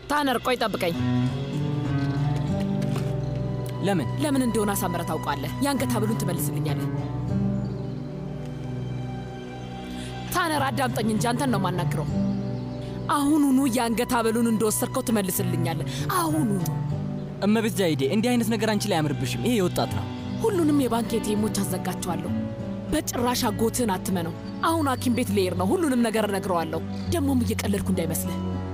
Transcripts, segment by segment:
ታነር ቆይ ጠብቀኝ ለምን እንደሆነ አሳምረህ ታውቃለህ ያንገት ሀብሉን ትመልስልኛለህ ታነር አዳምጠኝ እንጂ አንተን ነው ማናግረው አሁኑኑ ያንገት ሀብሉን እንደወሰድከው ትመልስልኛለህ አሁኑኑ እመቤት ዛይዴ እንዲህ አይነት ነገር አንቺ ላይ አያምርብሽም ይሄ የወጣት ነው ሁሉንም የባንክ ኤቲኤሞች አዘጋቸዋለሁ በጭራሽ አጎትህን አትመነው አሁን ሐኪም ቤት ልሄድ ነው ሁሉንም ነገር እነግረዋለሁ ደሞም እየቀለድኩ እንዳይመስልህ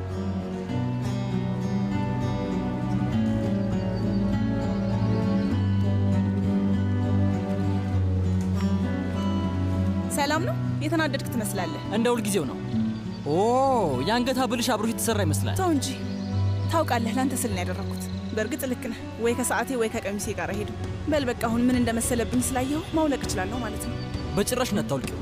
ሰላም ነው የተናደድክ ትመስላለህ እንደ ሁሉ ጊዜው ነው ኦ ያንገት ሀብልሽ አብሮሽ የተሰራ ይመስላል ተው እንጂ ታውቃለህ ላንተ ስል ነው ያደረኩት በርግጥ ልክ ነህ ወይ ከሰዓቴ ወይ ከቀሚሴ ጋር ሄዱ በል በቃ አሁን ምን እንደመሰለብኝ ስላየው ማውለቅ እችላለሁ ማለት ነው በጭራሽ ነጣውልቂው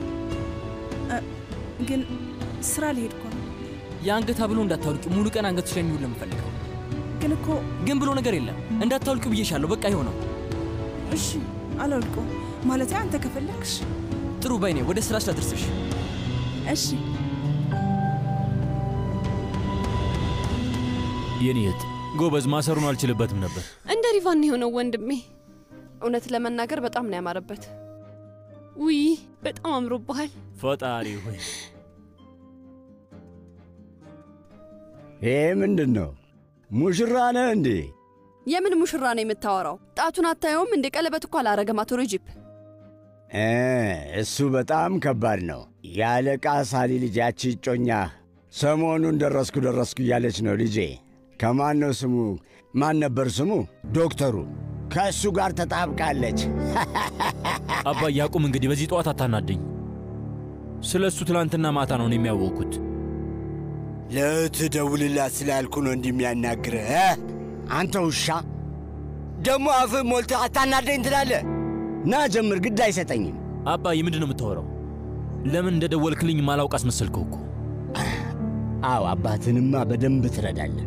ግን ስራ ልሄድ እኮ ነው ያንገት ሀብሉ እንዳታውልቂ ሙሉ ቀን አንገትሽ ላይ የሚውል ለምፈልገው ግን ብሎ ነገር የለም እንዳታውልቂው ብዬሻለሁ በቃ ይሆነው እሺ አላውልቀው ማለት አንተ ከፈለክሽ ጥሩ ባይኔ ወደ ስራሽ ላድርስሽ እሺ የኔት ጎበዝ ማሰሩን አልችልበትም ነበር እንደ ሪቫን የሆነው ወንድሜ እውነት ለመናገር በጣም ነው ያማረበት ውይ በጣም አምሮብሃል ፈጣሪ ሆይ ምንድነው ሙሽራ ነህ እንዴ የምን ሙሽራ ነው የምታወራው ጣቱን አታየውም እንደ ቀለበት እኮ አላረገም አቶ ረጂብ እሱ በጣም ከባድ ነው ያለቃ ሳሊ ልጃች ጮኛ ሰሞኑን ደረስኩ እያለች ነው ልጄ ከማን ነው ስሙ ማን ነበር ስሙ ዶክተሩ ከእሱ ጋር ተጣብቃለች አባዬ አቁም እንግዲህ በዚህ ጠዋት አታናደኝ ስለሱ ትላንትና ማታ ነው የሚያወቁት ለትደውልላት ስላልኩ ነው እንደሚያናግርህ አንተ ውሻ ደሞ አፍ ሞልተህ አታናደኝ ትላለህ ና ጀምር ግድ አይሰጠኝም አባዬ ምንድነው የምታወራው ለምን እንደደወልክልኝ ማላውቅ አስመሰልከው እኮ አዎ አባትንማ በደንብ ትረዳለህ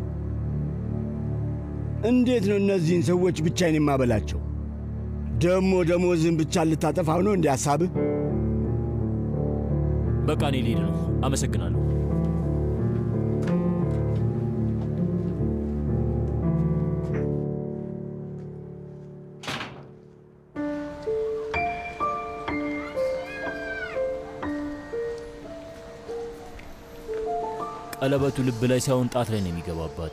እንዴት ነው እነዚህን ሰዎች ብቻዬን የማበላቸው ደሞዝን ብቻ ልታጠፋው ነው እንዴ ሐሳብህ በቃ እኔ ልሄድ ነው አመሰግናለሁ ቀለበቱ ልብ ላይ ሳይሆን ጣት ላይ ነው የሚገባው አባቴ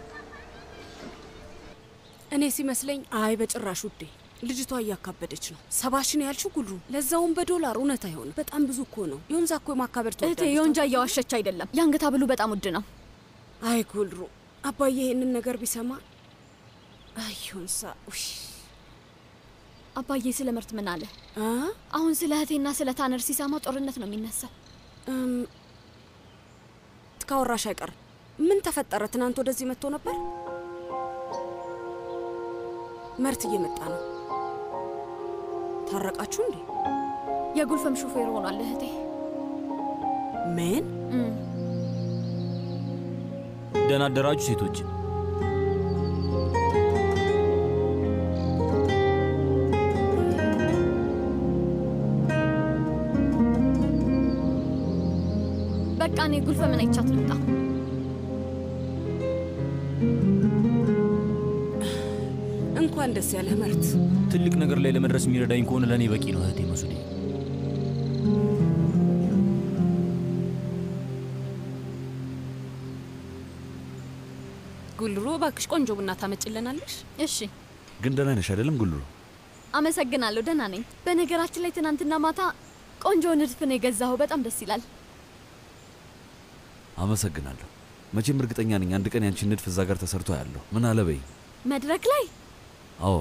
እኔ ሲመስለኝ አይ በጭራሽ ውዴ ልጅቷ እያካበደች ነው 70 ያልሽው ጉሉ ለዛውም በዶላር እውነት አይሆንም በጣም ብዙ እኮ ነው ዮንዛ እኮ ማካበር እህቴ ዮንጃ እያዋሸች አይደለም ያንገት ሀብሉ በጣም ውድ ነው አይ ጉሉ አባዬ ይሄንን ነገር ቢሰማ አይ ዮንሳ አባዬ ስለ ምርት ምን አለ አሁን ስለ እህቴና ስለ ታነር ሲሰማ ጦርነት ነው የሚነሳው ካወራሽ አይቀር ምን ተፈጠረ ትናንት ወደዚህ መጥቶ ነበር መርት እየመጣ ነው ታረቃችሁ እንዴ የጉልፈም ሹፌር ሆኗል እህቴ ምን ደህና አደራችሁ ሴቶች በቃ እኔ ጉልፈምን አይቻት ልምጣ እንኳን ደስ ያለህ መርት ትልቅ ነገር ላይ ለመድረስ የሚረዳኝ ከሆነ ለኔ በቂ ነው እህቴ መስudi ጉልሩ ባክሽ ቆንጆ ቡና ታመጭልናለሽ እሺ ግን ደህና ነሽ አይደለም ጉልሩ አመሰግናለሁ ደህና ነኝ በነገራችን ላይ ትናንትና ማታ ቆንጆ ንድፍ ነው የገዛው በጣም ደስ ይላል አመሰግናለሁ መቼም እርግጠኛ ነኝ አንድ ቀን ያንቺ ንድፍ እዛ ጋር ተሰርቶ ያለው ምን አለ በይ መድረክ ላይ አዎ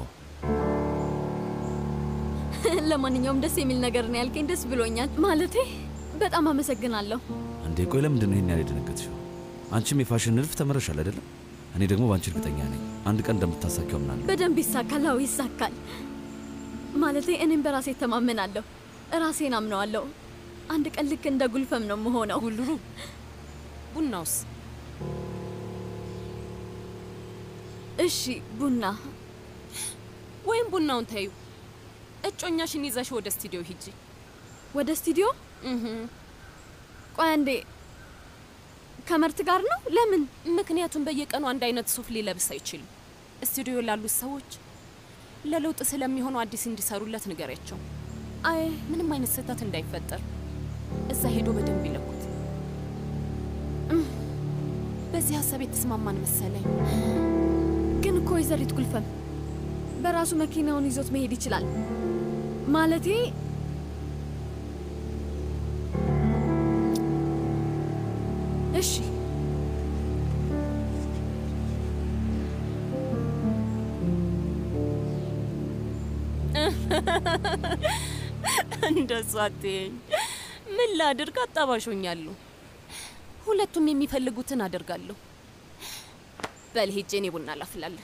ለማንኛውም ደስ የሚል ነገር ነው ያልከኝ ደስ ብሎኛል ማለቴ በጣም አመሰግናለሁ እንዴ ቆይ ለምንድን ነው ይሄን ያለ ደነገጥሽው አንቺም የፋሽን ንድፍ ተመረሻል አይደለም እኔ ደግሞ ባንቺ እርግጠኛ ነኝ አንድ ቀን እንደምታሳካው ምናምን በደንብ ይሳካል አዎ ይሳካል ማለቴ እኔም በራሴ ተማመናለሁ ራሴን አምነዋለሁ አንድ ቀን ልክ እንደ ጉልፈም ነው መሆነው ጉልሩ ቡናውስ እሺ ቡና ወይም ቡናውን ታዩ እጮኛሽን ይዘሽ ወደ ስቱዲዮ ሂጂ ወደ ስቱዲዮ ቆይ አንዴ ከመርት ጋር ነው? ለምን? ምክንያቱም በየቀኑ አንድ አይነት ሱፍ ሊለብስ አይችልም። ስቱዲዮ ላሉት ሰዎች ለለውጥ ስለሚሆኑ አዲስ እንዲሰሩለት ንገሪያቸው። አይ ምንም አይነት ስህተት እንዳይፈጠር እዛ ሄዶ በደንብ ይለኩት። በዚህ ሀሳብ የተስማማን መሰለኝ። ግን እኮ ወይዘሪት ጉልፈም በራሱ መኪናውን ይዞት መሄድ ይችላል። ማለቴ እሺ እንደሱ አትይኝ። ምን ላድርግ? አጣባሾኛለሁ። ሁለቱም የሚፈልጉትን አደርጋለሁ። በል ሄጄ እኔ ቡና ላፍላለሁ።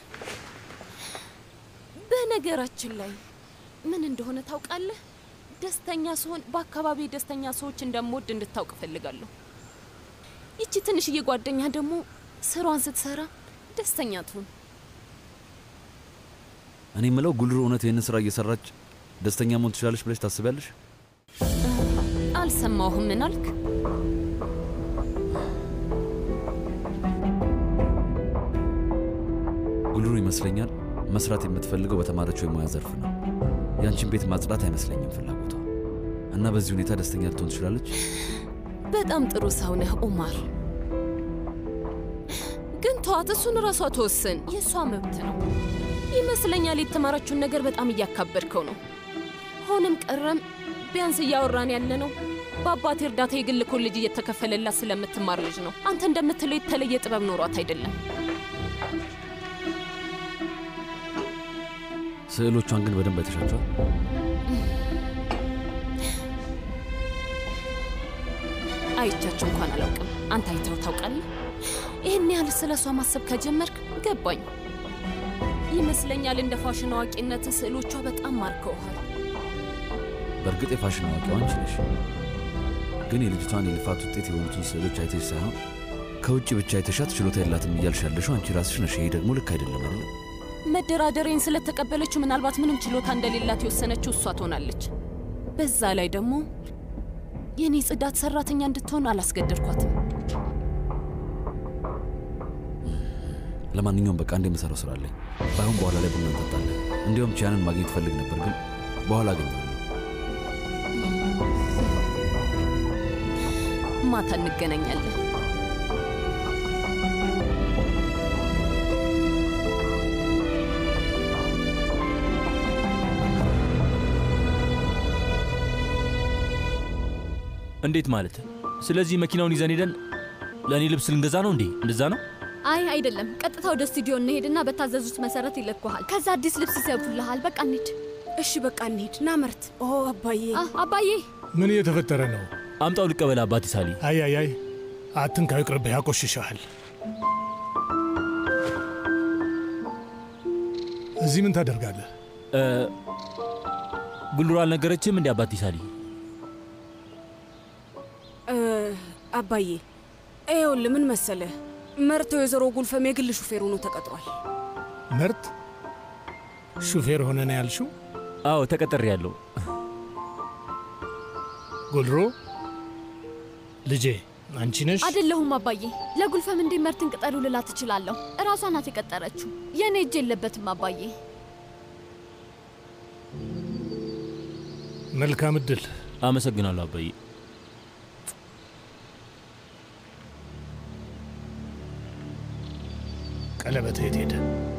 በነገራችን ላይ ምን እንደሆነ ታውቃለህ? ደስተኛ ስሆን በአካባቢ ደስተኛ ሰዎች እንደምወድ እንድታውቅ እፈልጋለሁ። ይቺ ትንሽዬ ጓደኛ ደግሞ ስራዋን ስትሰራ ደስተኛ ትሁን። እኔ የምለው ጉልሩ እውነት ይህንን ስራ እየሰራች ደስተኛ መሆን ትችላለች ብለሽ ታስቢያለሽ? አልሰማሁም። ምን አልክ? ጉልሩ ይመስለኛል መስራት የምትፈልገው በተማረችው የሙያ ዘርፍ ነው። ያንቺን ቤት ማጽዳት አይመስለኝም ፍላጎቷ እና በዚህ ሁኔታ ደስተኛ ልትሆን ትችላለች። በጣም ጥሩ ሰው ነህ ኡማር። ግን ተዋት፣ እሱን ራሷ ተወስን። የእሷ መብት ነው ይመስለኛል። የተማረችውን ነገር በጣም እያካበድከው ነው። ሆነም ቀረም ቢያንስ እያወራን ያለ ነው በአባቴ እርዳታ የግል ኮሌጅ እየተከፈለላት ስለምትማር ልጅ ነው። አንተ እንደምትለው የተለየ ጥበብ ኖሯት አይደለም። ስዕሎቿን ግን በደንብ አይተሻቸዋል? አይቻቸው እንኳን አላውቅም። አንተ አይተው ታውቃለህ? ይህን ያህል ስለ እሷ ማሰብ ከጀመርክ ገባኝ። ይመስለኛል እንደ ፋሽን አዋቂነት ስዕሎቿ በጣም ማርከውሃል። በእርግጥ የፋሽን አዋቂዋ አንቺ ነሽ። ግን የልጅቷን የልፋት ውጤት የሆኑትን ስዕሎች አይተሽ ሳይሆን ከውጭ ብቻ አይተሻት ችሎታ የላትም እያልሽ ያለሽው አንቺ ራስሽ ነሽ። ይሄ ደግሞ ልክ አይደለም አይደል? መደራደሬን ስለተቀበለችው ምናልባት ምንም ችሎታ እንደሌላት የወሰነችው እሷ ትሆናለች። በዛ ላይ ደግሞ የኔ ጽዳት ሰራተኛ እንድትሆን አላስገደድኳትም። ለማንኛውም በቃ እንደምሰራው ስራ አለኝ። ባይሆን በኋላ ላይ ቡና እንጠጣለን። እንዲያውም ቺያንን ማግኘት ፈልግ ነበር ግን በኋላ አገኘዋለሁ። ማታ እንገናኛለን። እንዴት ማለት? ስለዚህ መኪናውን ይዘን ሄደን ለእኔ ልብስ ልንገዛ ነው እንዴ? እንደዛ ነው? አይ አይደለም፣ ቀጥታ ወደ ስቱዲዮ እንሄድና በታዘዙት መሰረት ይለኩሃል። ከዛ አዲስ ልብስ ይሰፉልሃል። በቃ እንሂድ። እሺ በቃ እንሂድ። ና መርት። ኦ አባዬ፣ አባዬ ምን እየተፈጠረ ነው? አምጣው ልቀበል አባቴ ሳሊ። አይ አትንካው፣ ይቅርብህ፣ ያቆሽሻል። እዚህ ምን ታደርጋለህ? ጉልሩ አልነገረችም እንዴ አባቴ ሳሊ? አባዬ ይኸውልህ ምን መሰለህ፣ መርት ወይዘሮ ጉልፈም የግል ሹፌር ሆኖ ተቀጥሯል። መርት ሹፌር ሆነ ነው ያልሽው? አዎ ተቀጥሬያለሁ። ጉልሩ ልጄ አንቺ ነሽ? አይደለሁም አባዬ። ለጉልፈም እንዴ መርትን ቅጠሉ ልላት እችላለሁ። እራሷ ናት የቀጠረችው። የኔ እጅ የለበትም አባዬ። መልካም እድል። አመሰግናለሁ አባዬ። ቀለበት የት ሄደ?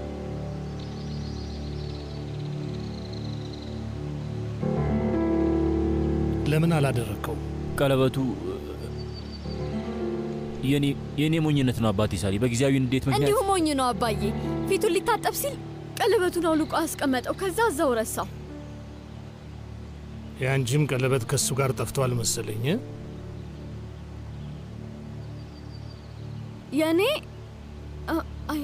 ለምን አላደረከው? ቀለበቱ የኔ ሞኝነት ነው አባቴ ሳሊ። በጊዜያዊ እንዴት ምክንያት እንዲሁ ሞኝ ነው አባዬ። ፊቱን ሊታጠብ ሲል ቀለበቱን አውልቆ አስቀመጠው። ከዛ እዛው ረሳው። የአንቺም ቀለበት ከሱ ጋር ጠፍቷል መሰለኝ። የኔ አይ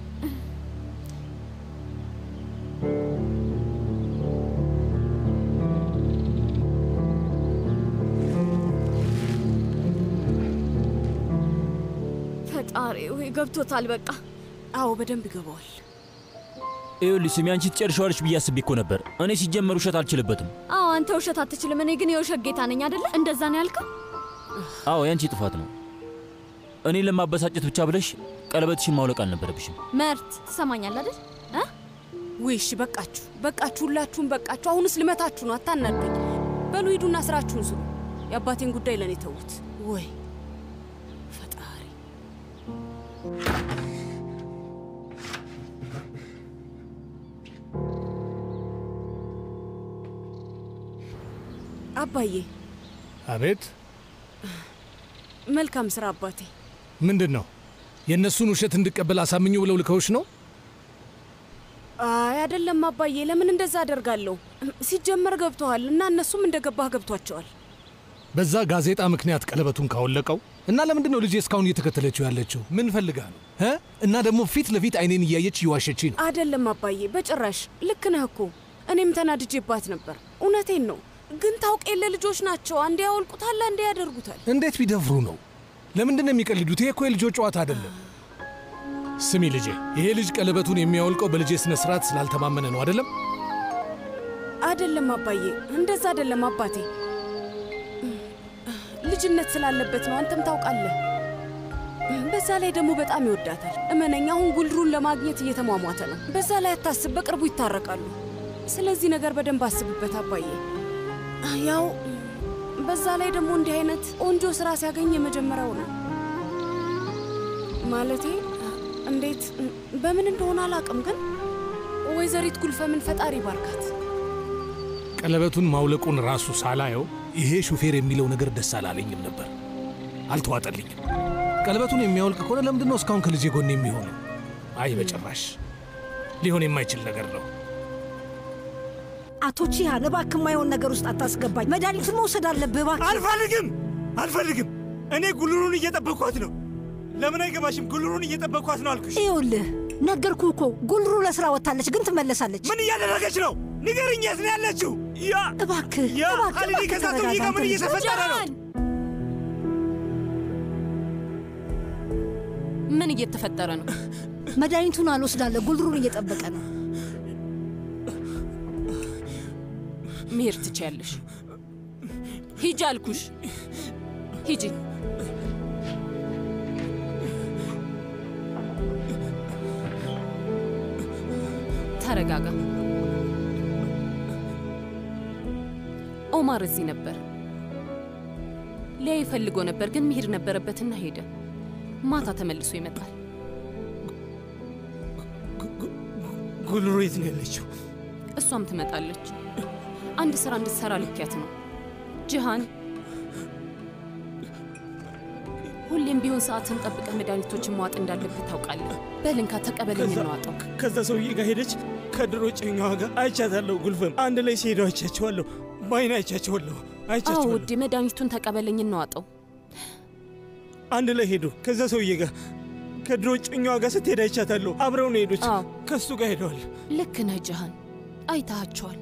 ፈጣሪ ወይ ገብቶታል። በቃ አዎ በደንብ ይገባዋል። ይኸውልሽ ስሚ፣ አንቺ ትጨርሻለሽ ብዬ አስቤ እኮ ነበር። እኔ ሲጀመር ውሸት አልችልበትም። አዎ አንተ ውሸት አትችልም። እኔ ግን የውሸት ጌታ ነኝ አይደለ? እንደዛ ነው ያልከው? አዎ ያንቺ ጥፋት ነው። እኔ ለማበሳጨት ብቻ ብለሽ ቀለበትሽን ማውለቅ አልነበረብሽም። መርት ትሰማኛለህ አይደል? ውይሽ በቃችሁ ሁላችሁም በቃችሁ። አሁንስ ልመታችሁ ነው። አታናደኝ። በሉ ሂዱና ስራችሁን ስሩ። የአባቴን ጉዳይ ለኔ ተውት። ወይ ፈጣሪ። አባዬ። አቤት። መልካም ስራ አባቴ። ምንድነው? የነሱን ውሸት እንድቀበል አሳምኙ ብለው ልከውሽ ነው? አይ አይደለም አባዬ፣ ለምን እንደዛ አደርጋለሁ? ሲጀመር ገብተዋል እና እነሱም እንደገባህ ገብቷቸዋል። በዛ ጋዜጣ ምክንያት ቀለበቱን ካወለቀው እና ለምንድነው ልጄ እስካሁን እየተከተለችው ያለችው? ምን ፈልጋ ነው? እና ደግሞ ፊት ለፊት አይኔን እያየች እየዋሸች ነው። አይደለም አባዬ፣ በጭራሽ። ልክ ነህ እኮ። እኔም ተናድጄባት ነበር። እውነቴን ነው። ግን ታውቅ የለ ልጆች ናቸው። አንዴ ያወልቁታል፣ አንዴ ያደርጉታል። እንዴት ቢደፍሩ ነው? ለምንድነው የሚቀልዱት? ይሄ እኮ የልጆች ጨዋታ አይደለም። ስሚ ልጄ፣ ይሄ ልጅ ቀለበቱን የሚያወልቀው በልጄ ስነ ስርዓት ስላልተማመነ ነው አይደለም? አይደለም አባዬ፣ እንደዛ አይደለም አባቴ። ልጅነት ስላለበት ነው። አንተም ታውቃለህ። በዛ ላይ ደግሞ በጣም ይወዳታል። እመነኝ፣ አሁን ጉልሩን ለማግኘት እየተሟሟተ ነው። በዛ ላይ አታስብ፣ በቅርቡ ይታረቃሉ። ስለዚህ ነገር በደንብ አስብበት አባዬ። ያው በዛ ላይ ደግሞ እንዲህ አይነት ቆንጆ ስራ ሲያገኝ የመጀመሪያው ነው። ማለቴ እንዴት በምን እንደሆነ አላውቅም፣ ግን ወይዘሪት ጉልፈምን ፈጣሪ ባርካት። ቀለበቱን ማውለቁን ራሱ ሳላየው ይሄ ሹፌር የሚለው ነገር ደስ አላለኝም ነበር፣ አልተዋጠልኝም። ቀለበቱን የሚያወልቅ ከሆነ ለምንድነው እስካሁን ከልጄ ጎን የሚሆነው? አይ በጭራሽ ሊሆን የማይችል ነገር ነው። አቶ ቺሃን እባክህ የማይሆን ነገር ውስጥ አታስገባኝ። መድኃኒቱን መውሰድ አለብህ እባክህ። አልፈልግም። እኔ ጉልሩን እየጠበቅኳት ነው። ለምን አይገባሽም? ጉልሩን እየጠበቅኳት ነው አልኩሽ። ይኸውልህ ነገርኩህ እኮ ጉልሩ ለስራ ወጥታለች፣ ግን ትመለሳለች። ምን እያደረገች ነው? ንገርኝ፣ የት ነው ያለችው? እባክህ ኻሊዲ ከዛ ሰውዬ ጋር ምን እየተፈጠረ ነው? ምን እየተፈጠረ ነው? መድኃኒቱን አልወስዳለሁ። ጉልሩን እየጠበቀ ነው። መሄድ ትችያለሽ። ሂጂ አልኩሽ፣ ሂጂ። ተረጋጋ። ኦማር እዚህ ነበር። ሊያይ ፈልጎ ነበር፣ ግን መሄድ ነበረበትና ሄደ። ማታ ተመልሶ ይመጣል። ጉልሩ የት ነው ያለችው? እሷም ትመጣለች። አንድ ስራ እንድትሰራ ልኪያት ነው። ጂሃን፣ ሁሌም ቢሆን ሰዓትን ጠብቀህ መድኃኒቶችን መዋጥ እንዳለብህ ታውቃለህ። በልንካ ተቀበለኝ እንዋጠው። ከዛ ሰውዬ ጋር ሄደች። ከድሮ ጭኛዋ ጋር አይቻታለሁ። ጉልፈም አንድ ላይ ሲሄዱ አይቻቸዋለሁ። በአይን አይቻቸዋለሁ። አዎ ውዴ፣ መድኃኒቱን ተቀበለኝ እንዋጠው። አንድ ላይ ሄዱ። ከዛ ሰውዬ ጋር ከድሮ ጭኛዋ ጋር ስትሄድ አይቻታለሁ። አብረው ነው ሄዱት። ከሱ ጋር ሄደዋል። ልክ ነህ ጂሃን፣ አይታቸዋል።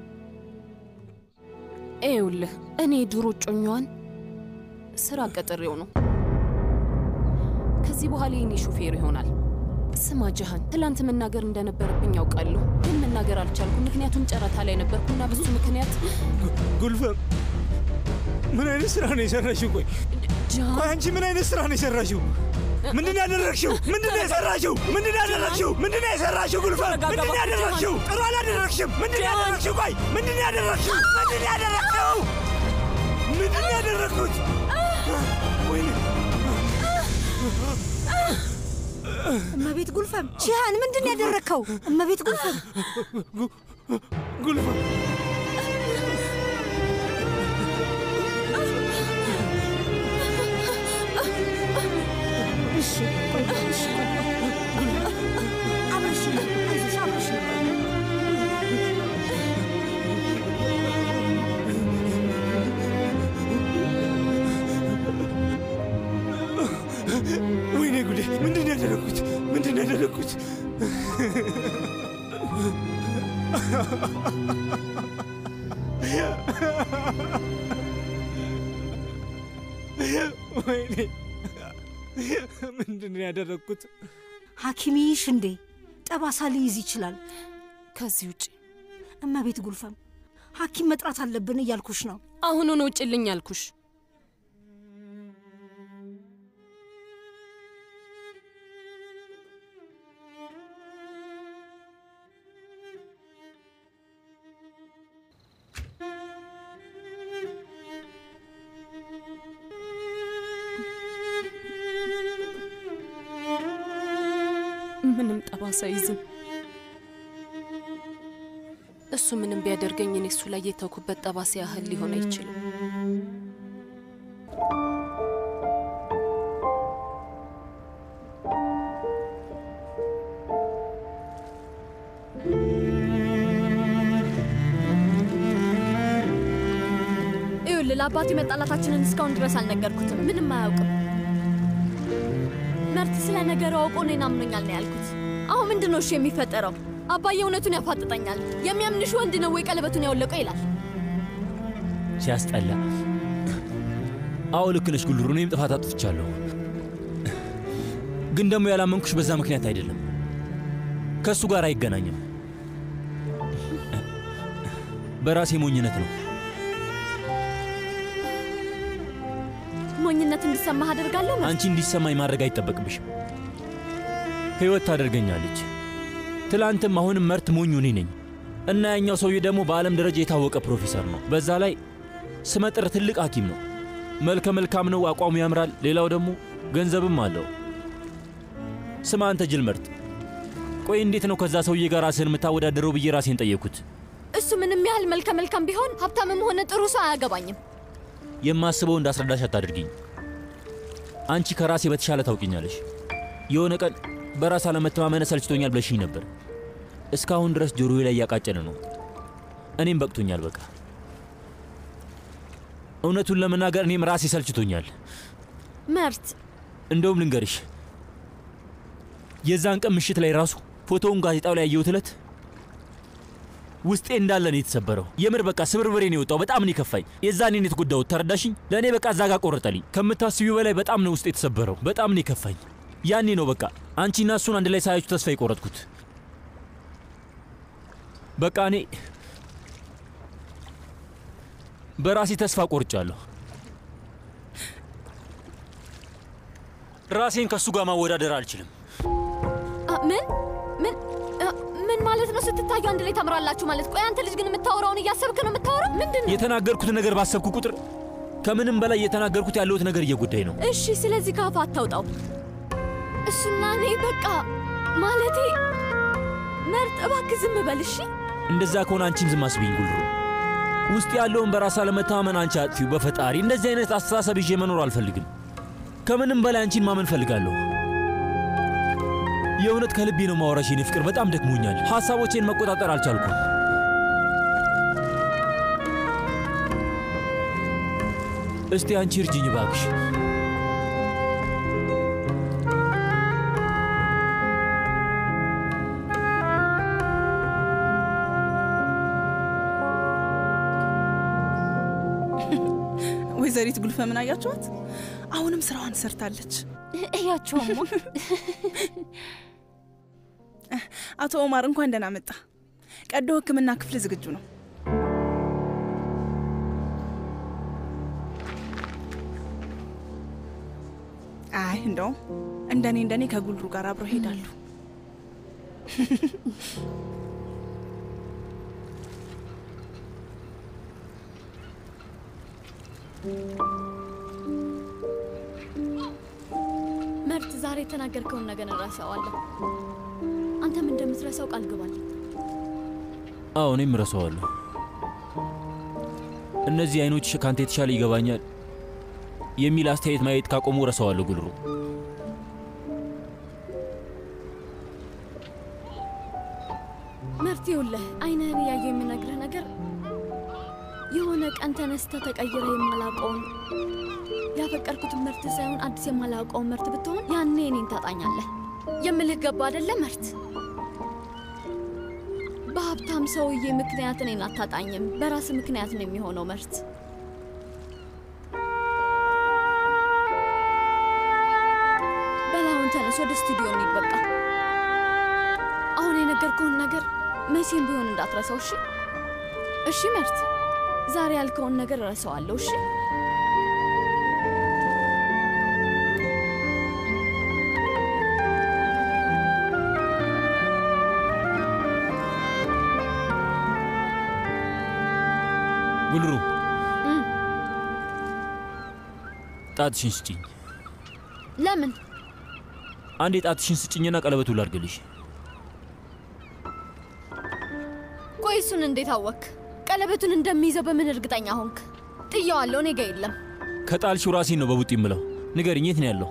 ይኸውልህ እኔ ድሮ ጮኛዋን ስራ ቀጥሬው ነው። ከዚህ በኋላ የኔ ሹፌር ይሆናል። ስማ ጂሃን፣ ትላንት መናገር እንደነበረብኝ ያውቃለሁ፣ ግን መናገር አልቻልኩም። ምክንያቱም ጨረታ ላይ ነበርኩና ብዙ ምክንያት። ጉልፈም ምን አይነት ስራ ነው የሰራሽው? ቆይ አንቺ ምን አይነት ስራ ነው የሰራሽው? ምንድን ያደረግሽው? ምንድን ያሰራሽው? ምንድን ያደረግሽው? ምንድን ያሰራሽው? ጉልፈም ምንድን ያደረግሽው? ጥሩ አላደረግሽም። ምንድን ያደረግሽው? ቆይ ምንድን ያደረግሽው? ምንድን ያደረግሽው? ምንድን ያደረግኩት? ወይኔ እመቤት ጉልፈም፣ ቺሃን ምንድን ያደረግከው? እመቤት ጉልፈም፣ ጉልፈም እሺ አብረሽ አይዞሽ፣ አብረሽ ወይኔ ጉዴ! ምንድን ያደረግኩት? ምንድን ያደረግኩት? ወይኔ ምንድን ያደረግኩት? ሐኪም ይሽ እንዴ? ጠባሳ ሊይዝ ይችላል። ከዚህ ውጭ እመቤት ጉልፈም፣ ሐኪም መጥራት አለብን እያልኩሽ ነው። አሁኑን ውጭልኝ አልኩሽ። ምንም ጠባሳ ይዝም። እሱ ምንም ቢያደርገኝ እኔ እሱ ላይ የተውኩበት ጠባሳ ያህል ሊሆን አይችልም። ለአባቴ መጣላታችንን እስካሁን ድረስ አልነገርኩትም። ምንም አያውቅም። መርት ስለ ነገሩ አውቆ እኔን አምኖኛል ነው ያልኩት። አሁን ምንድነው እሺ የሚፈጠረው? አባዬ እውነቱን ያፋጥጠኛል። የሚያምንሽ ወንድ ነው ወይ ቀለበቱን ያወለቀው ይላል። ሲያስጠላ። አዎ ልክ ነሽ ጉልሩ፣ እኔም ጥፋት አጥፍቻለሁ። ግን ደግሞ ያላመንኩሽ በዛ ምክንያት አይደለም። ከእሱ ጋር አይገናኝም። በራሴ ሞኝነት ነው። ሞኝነት እንዲሰማህ አደርጋለሁ። አንቺ እንዲሰማኝ ማድረግ አይጠበቅብሽም። ህይወት ታደርገኛለች። ትላንትም አሁንም መርት ሞኙ እኔ ነኝ እና ያኛው ሰውዬ ደግሞ በዓለም ደረጃ የታወቀ ፕሮፌሰር ነው። በዛ ላይ ስመጥር ትልቅ ሐኪም ነው። መልከ መልካም ነው፣ አቋሙ ያምራል። ሌላው ደግሞ ገንዘብም አለው። ስማ አንተ ጅል መርት፣ ቆይ እንዴት ነው ከዛ ሰውዬ ጋር ራስህን የምታወዳደረው ብዬ ራሴን ጠየቅኩት። እሱ ምንም ያህል መልከ መልካም ቢሆን ሀብታምም ሆነ ጥሩ ሰው አያገባኝም። የማስበው እንዳስረዳሽ አታድርጊኝ። አንቺ ከራሴ በተሻለ ታውቂኛለሽ። የሆነ ቀን በራስ አለመተማመን ሰልችቶኛል ብለሽኝ ነበር። እስካሁን ድረስ ጆሮዬ ላይ ያቃጨለ ነው። እኔም በቅቶኛል በቃ። እውነቱን ለመናገር እኔም ራሴ ሰልችቶኛል። መርት እንደውም ልንገርሽ፣ የዛን ቀን ምሽት ላይ ራሱ ፎቶውን ጋዜጣው ላይ ያየሁት ዕለት ውስጤ እንዳለ ነው የተሰበረው። የምር በቃ ስብርብሬ ነው የወጣው። በጣም ነው የከፋኝ። የዛኔ ነው የተጎዳሁት። ተረዳሽኝ? ለእኔ በቃ እዛ ጋር ቆረጠልኝ። ከምታስቢው በላይ በጣም ነው ውስጤ የተሰበረው። በጣም ነው የከፋኝ። ያኔ ነው በቃ አንቺና እሱን አንድ ላይ ሳያችሁ ተስፋ የቆረጥኩት። በቃ እኔ በራሴ ተስፋ ቆርጫለሁ። ራሴን ከሱ ጋር ማወዳደር አልችልም። ምን ማለት ነው? ስትታዩ አንድ ላይ ታምራላችሁ ማለት? ቆይ አንተ ልጅ ግን የምታወራውን እያሰብክ ነው የምታወራው? ምንድነው? የተናገርኩት ነገር ባሰብኩ ቁጥር ከምንም በላይ የተናገርኩት ያለሁት ነገር እየጎዳኝ ነው። እሺ ስለዚህ ካፍ አታውጣው። እሱና እኔ በቃ ማለቴ መርጥ እባክህ ዝም በል እሺ። እንደዛ ከሆነ አንቺም ዝም አስቢኝ ጉልሩ። ውስጥ ያለውን በራስ አለመተማመን አንቺ አጥፊው። በፈጣሪ እንደዚህ አይነት አስተሳሰብ ይዤ መኖር አልፈልግም። ከምንም በላይ አንቺን ማመን ፈልጋለሁ። የእውነት ከልቤ ነው ማወራሽ የኔ ፍቅር። በጣም ደክሞኛል። ሐሳቦቼን መቆጣጠር አልቻልኩም። እስቲ አንቺ እርጅኝ እባክሽ። ወይዘሪት ጉልፈምን አያችኋት? አሁንም ስራዋን ሰርታለች። እያቸውማ አቶ ኦማር እንኳን ደህና መጣ። ቀዶ ሕክምና ክፍል ዝግጁ ነው። አይ እንደውም እንደኔ ከጉልሩ ጋር አብረው ሄዳሉ። መርት ዛሬ የተናገርከውን ነገር እረሳዋለሁ። አንተም እንደምትረሳው ቃል ግባልኝ። አዎ እኔም እረሳዋለሁ። እነዚህ አይኖች ካንተ የተሻለ ይገባኛል የሚል አስተያየት ማየት ካቆሙ እረሳዋለሁ ጉልሩ። መርት ይኸውልህ፣ አይንህን እያየሁ የምነግርህ ነገር የሆነ ቀን ተነስተህ ተቀይረህ የማላውቀውን ያፈቀርኩትን መርት ሳይሆን አዲስ የማላውቀውን መርት ብትሆን ያኔ እኔን ታጣኛለህ። የምልህ ገባ አይደለ መርት? በሀብታም ሰውዬ ምክንያት እኔን አታጣኝም። በራስ ምክንያት ነው የሚሆነው መርት። በላሁን ተነስ፣ ወደ ስቱዲዮ እንሂድ በቃ። አሁን የነገርኩህን ነገር መቼም ቢሆን እንዳትረሳው እሺ? እሺ መርት፣ ዛሬ ያልከውን ነገር እረሳዋለሁ እሺ? ጉልሩ ጣትሽን ስጪኝ። ለምን? አንዴ ጣትሽን ስጭኝና ቀለበቱን ላድርግልሽ። ቆይ እሱን እንዴት አወክ? ቀለበቱን እንደሚይዘው በምን እርግጠኛ ሆንክ? ጥያዋለሁ፣ እኔ ጋ የለም። ከጣልሽው ራሴን ነው በቡጢ የምለው። ንገሪኝ፣ የት ነው ያለው?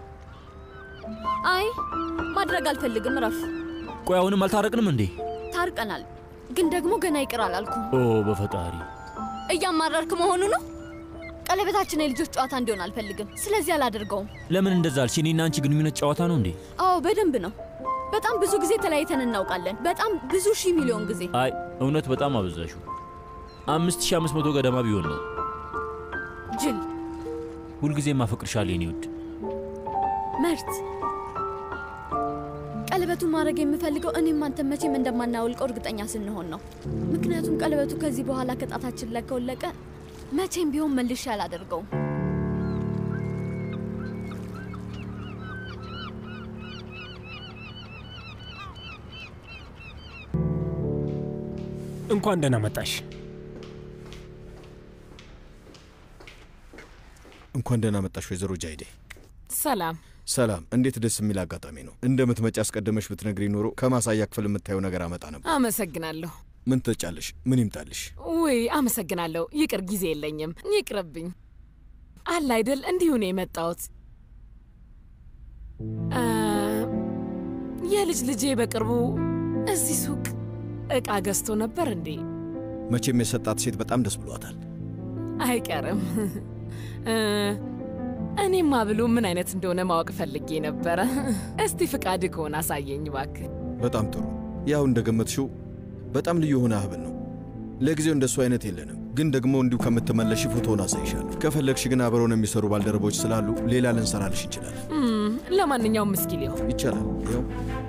አይ ማድረግ አልፈልግም፣ ረፍ። ቆይ አሁንም አልታረቅንም እንዴ? ታርቀናል፣ ግን ደግሞ ገና ይቅር አላልኩም። ኦ በፈጣሪ፣ እያማረርክ መሆኑ ነው? ቀለበታችን የልጆች ጨዋታ እንዲሆን አልፈልግም፣ ስለዚህ አላደርገውም። ለምን እንደዛ አልሽ? እኔና አንቺ ግንኙነት ጨዋታ ነው እንዴ? አዎ በደንብ ነው። በጣም ብዙ ጊዜ ተለያይተን እናውቃለን። በጣም ብዙ ሺህ ሚሊዮን ጊዜ። አይ እውነት በጣም አበዛሽው። 5500 ገደማ ቢሆን ነው። ጅል። ሁልጊዜም አፈቅርሻለሁ የኔ ውድ መርት። ቀለበቱን ማድረግ የምፈልገው እኔም አንተ መቼም እንደማናወልቀው እርግጠኛ ስንሆን ነው። ምክንያቱም ቀለበቱ ከዚህ በኋላ ከጣታችን ላይ ከወለቀ መቼም ቢሆን መልሼ አላደርገውም። እንኳን ደህና መጣሽ። እንኳን ደህና መጣሽ ወይዘሮ ጃይዴ። ሰላም ሰላም። እንዴት ደስ የሚል አጋጣሚ ነው። እንደምትመጪ አስቀድመሽ ብትነግሪ ኖሮ ከማሳያ ክፍል የምታየው ነገር አመጣ ነበር። አመሰግናለሁ። ምን ትጫለሽ? ምን ይምጣልሽ? ውይ አመሰግናለሁ። ይቅር፣ ጊዜ የለኝም። ይቅርብኝ። አለ አይደል እንዲሁ ነው የመጣሁት። የልጅ ልጄ በቅርቡ እዚህ ሱቅ እቃ ገዝቶ ነበር እንዴ? መቼም የሰጣት ሴት በጣም ደስ ብሏታል። አይቀርም። እኔማ ብሎ ምን አይነት እንደሆነ ማወቅ ፈልጌ ነበረ። እስቲ ፍቃድ ከሆነ አሳየኝ እባክህ። በጣም ጥሩ። ያው እንደገመትሽው በጣም ልዩ የሆነ ሀብል ነው። ለጊዜው እንደሱ አይነት የለንም፣ ግን ደግሞ እንዲሁ ከምትመለሽ ፎቶውን አሳይሻለሁ። ከፈለግሽ ግን አብረውን የሚሰሩ ባልደረቦች ስላሉ ሌላ ልንሰራልሽ እንችላለን። ለማንኛውም ምስኪል ይቻላል። ይኸው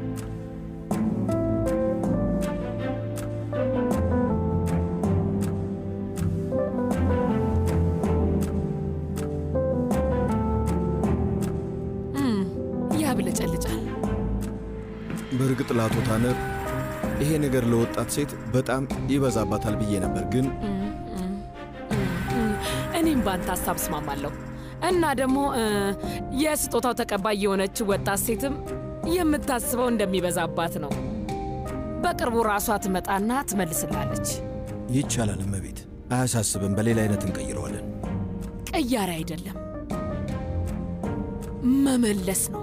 ያብለጨልጫል። በእርግጥ ለአቶ ታነር ይሄ ነገር ለወጣት ሴት በጣም ይበዛባታል ብዬ ነበር፣ ግን እኔም ባንተ ሀሳብ እስማማለሁ። እና ደግሞ የስጦታው ተቀባይ የሆነች ወጣት ሴትም የምታስበው እንደሚበዛባት ነው። በቅርቡ ራሷ ትመጣና ትመልስላለች። ይቻላል እመቤት፣ አያሳስብም። በሌላ አይነት እንቀይረዋለን። ቀያሪ አይደለም፣ መመለስ ነው።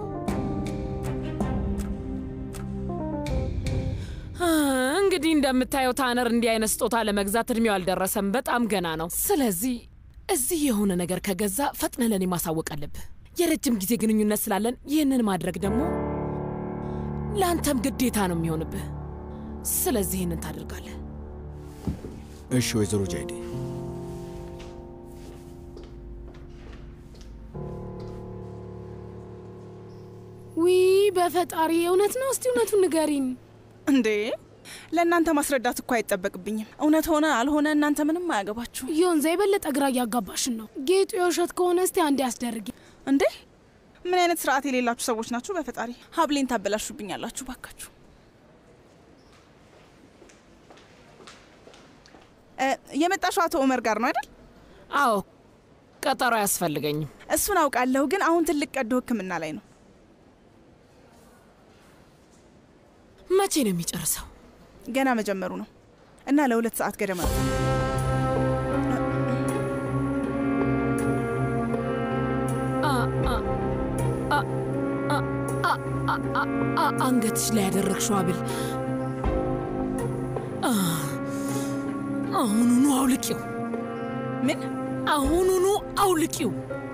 እንግዲህ እንደምታየው ታነር እንዲህ አይነት ስጦታ ለመግዛት እድሜው አልደረሰም፣ በጣም ገና ነው። ስለዚህ እዚህ የሆነ ነገር ከገዛ ፈጥነ ለኔ ማሳወቅ አለብህ። የረጅም ጊዜ ግንኙነት ስላለን ይህንን ማድረግ ደግሞ ለአንተም ግዴታ ነው የሚሆንብህ። ስለዚህ ይህንን ታደርጋለህ። እሺ ወይዘሮ ጃይዴ። ዊ በፈጣሪ እውነት ነው? እስቲ እውነቱን ንገሪን። እንዴ ለእናንተ ማስረዳት እኮ አይጠበቅብኝም። እውነት ሆነ አልሆነ እናንተ ምንም አያገባችሁ። ዮንዛ የበለጠ ግራ እያጋባሽን ነው። ጌጡ የውሸት ከሆነ እስቲ አንዴ አስደርጊ። እንዴ ምን አይነት ስርዓት የሌላችሁ ሰዎች ናችሁ? በፈጣሪ ሀብሌን ታበላሹብኛላችሁ ባካችሁ። የመጣሽው አቶ ኡመር ጋር ነው አይደል? አዎ፣ ቀጠሮ አያስፈልገኝም። እሱን አውቃለሁ፣ ግን አሁን ትልቅ ቀዶ ሕክምና ላይ ነው። መቼ ነው የሚጨርሰው? ገና መጀመሩ ነው እና ለ2 ሰዓት ገደማ ነው። አንገትሽ ላይ ያደረግሽው ሀብል አሁኑኑ አውልቂው። ምን? አሁኑኑ አውልቂው።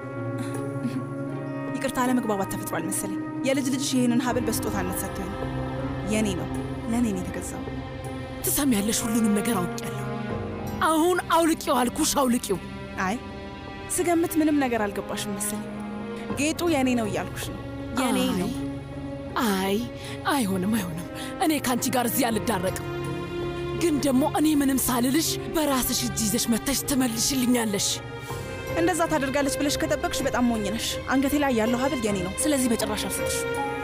ይቅርታ፣ አለመግባባት ተፈጥሯል መሰለኝ። የልጅ ልጅሽ ይህንን ሀብል በስጦታነት ሰጥቶኝ ነው። የኔ ነው፣ ለእኔ ነው የተገዛው። ትሰሚያለሽ? ሁሉንም ነገር አውቄያለሁ። አሁን አውልቂው አልኩሽ፣ አውልቂው። አይ ስገምት ምንም ነገር አልገባሽም መሰለኝ። ጌጡ የኔ ነው እያልኩሽ ነው። የኔ ነው። አይ አይሆንም፣ አይሆንም። እኔ ከአንቺ ጋር እዚህ አልዳረቅም። ግን ደግሞ እኔ ምንም ሳልልሽ በራስሽ እጅ ይዘሽ መተሽ ትመልሽልኛለሽ። እንደዛ ታደርጋለች ብለሽ ከጠበቅሽ በጣም ሞኝ ነሽ። አንገቴ ላይ ያለው ሀብል የኔ ነው። ስለዚህ በጭራሽ አልሰጥሽ።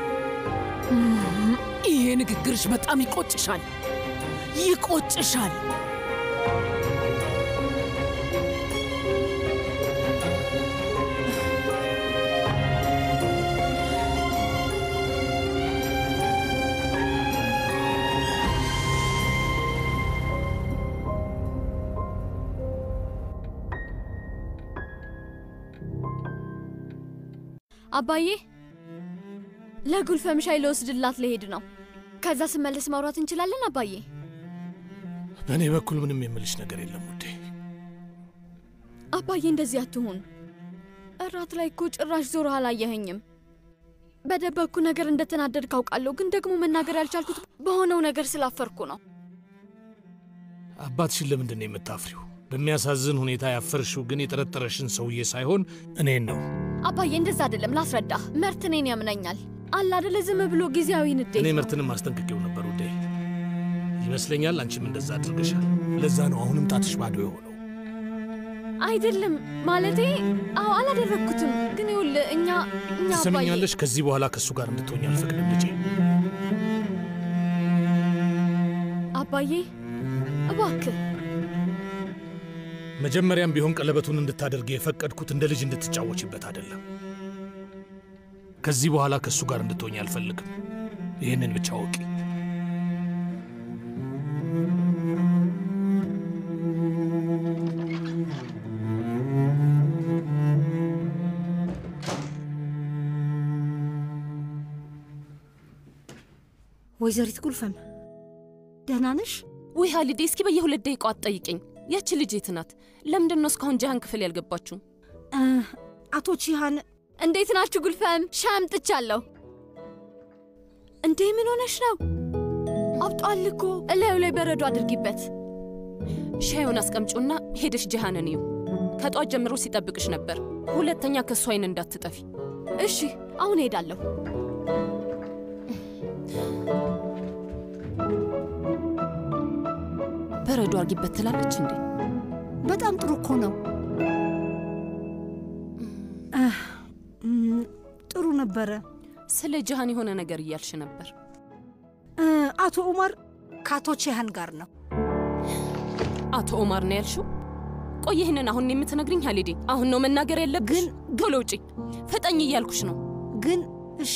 ይሄ ንግግርሽ በጣም ይቆጭሻል፣ ይቆጭሻል። አባዬ ለጉልፈም ሻይ ልወስድላት ልሄድ ነው። ከዛ ስመለስ ማውራት እንችላለን አባዬ? በእኔ በኩል ምንም የምልሽ ነገር የለም ውዴ። አባዬ እንደዚህ አትሁን። እራት ላይ እኮ ጭራሽ ዞር አላየኸኝም። በደበኩ ነገር እንደተናደድክ አውቃለሁ፣ ግን ደግሞ መናገር ያልቻልኩት በሆነው ነገር ስላፈርኩ ነው። አባትሽን ለምንድን ነው የምታፍሪው? በሚያሳዝን ሁኔታ ያፈርሽው ግን የጠረጠረሽን ሰውዬ ሳይሆን እኔን ነው። አባዬ እንደዛ አይደለም፣ ላስረዳህ። መርት እኔን ያምነኛል። አላ አይደለ ዝም ብሎ ጊዜያዊ ንዴት። እኔ መርትንም ማስጠንቀቂው ነበር ውዴ። ይመስለኛል አንቺም እንደዛ አድርገሻል። ለዛ ነው አሁንም ጣትሽ ባዶ የሆነው። አይደለም ማለቴ አላደረኩትም። ግን ይኸውልህ እኛ ትሰሚኛለሽ? ከዚህ በኋላ ከሱ ጋር እንድትሆኝ አልፈቅድም ልጄ። አባዬ እባክህ። መጀመሪያም ቢሆን ቀለበቱን እንድታደርግ የፈቀድኩት እንደ ልጅ እንድትጫወችበት አይደለም። ከዚህ በኋላ ከሱ ጋር እንድትሆኝ አልፈልግም። ይህንን ብቻ ወቂ። ወይዘሪት ጉልፈም ደህና ነሽ? ወይ ሀሊዴ፣ እስኪ በየሁለት ደቂቃው አትጠይቅኝ። ያቺ ልጅ የት ናት? ለምንድን ነው እስካሁን ጂሃን ክፍል ያልገባችሁ? አቶ ጂሃን እንዴት ናችሁ? ጉልፈም ሻይ አምጥቻለሁ። እንዴ ምን ሆነሽ ነው? አብጧል እኮ። እላዩ ላይ በረዶ አድርጊበት። ሻዩን አስቀምጪውና ሄደሽ ጂሃንን እዩ። ከጧት ጀምሮ ሲጠብቅሽ ነበር። ሁለተኛ ከሱ አይን እንዳትጠፊ እሺ? አሁን ሄዳለሁ። በረዶ አርጊበት ትላለች እንዴ? በጣም ጥሩ እኮ ነው። ጥሩ ነበረ። ስለ ጂሃን የሆነ ነገር እያልሽ ነበር። አቶ ኡመር ከአቶ ጂሃን ጋር ነው። አቶ ኡመር ነው ያልሽው? ቆይ ይህንን አሁን የምትነግሪኝ ሀሊዴ? አሁን ነው መናገር ያለብሽ? ቶሎ ውጪ፣ ፍጠኝ እያልኩሽ ነው። ግን እሺ